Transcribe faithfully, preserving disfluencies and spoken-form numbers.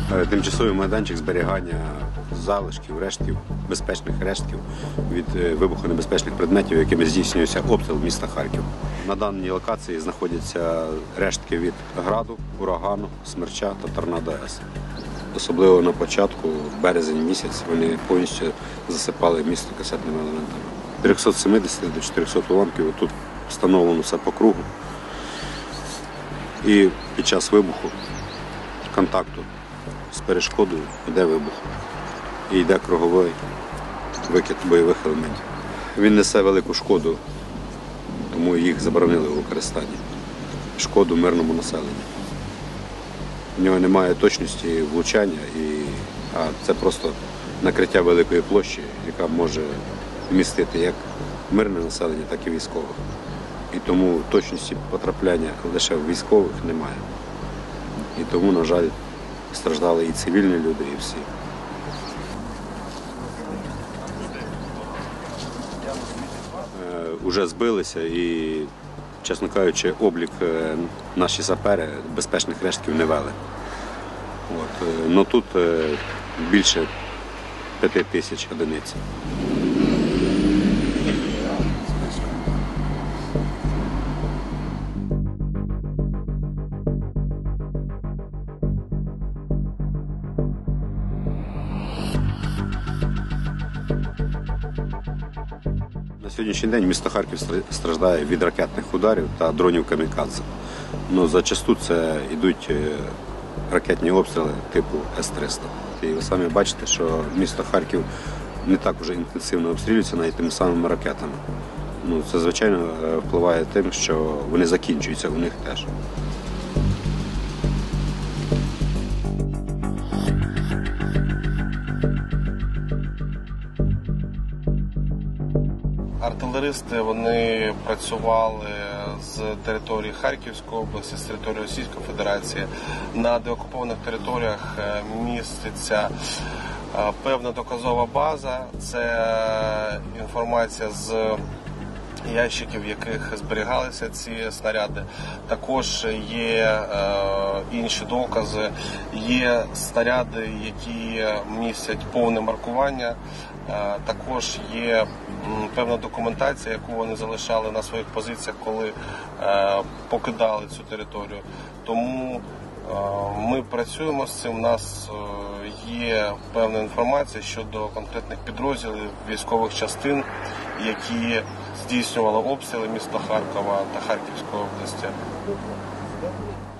Тимчасовий майданчик зберігання залишків, рештків, безпечних рештків від вибухонебезпечних предметів, якими здійснюється обстріл міста Харків. На даній локації знаходяться рештки від граду, урагану, смерча та торнадо С. Особливо на початку, в березень місяць, вони повністю засипали місто касетними елементами. Від трьохсот сімдесяти до чотирьохсот уламків тут встановлено все по кругу. І під час вибуху, контакту з перешкодою йде вибух і йде круговий викид бойових елементів. Він несе велику шкоду, тому їх заборонили у використанні. Шкоду мирному населенню. В нього немає точності влучання, і, а це просто накриття великої площі, яка може вмістити як мирне населення, так і військових. І тому точності потрапляння лише в військових немає. І тому, на жаль, страждали і цивільні люди, і всі. Е, уже збилися і, чесно кажучи, облік наші сапери безпечних рештків не вели. От. Но тут більше п'яти тисяч одиниць. На сьогоднішній день місто Харків страждає від ракетних ударів та дронів камікадзе. Ну, зачасту це йдуть ракетні обстріли типу С триста. І ви самі бачите, що місто Харків не так уже інтенсивно обстрілюється навіть тими самими ракетами. Ну, це, звичайно, впливає тим, що вони закінчуються у них теж. Артилеристи, вони працювали з території Харківської області, з території Російської Федерації. На деокупованих територіях міститься певна доказова база. Це інформація з ящиків, в яких зберігалися ці снаряди. Також є е, інші докази, є снаряди, які містять повне маркування. Е, також є м, певна документація, яку вони залишали на своїх позиціях, коли е, покидали цю територію. Тому е, ми працюємо з цим. У нас е, є певна інформація щодо конкретних підрозділів військових частин, які здійснювали обстріли міста Харкова та Харківської області.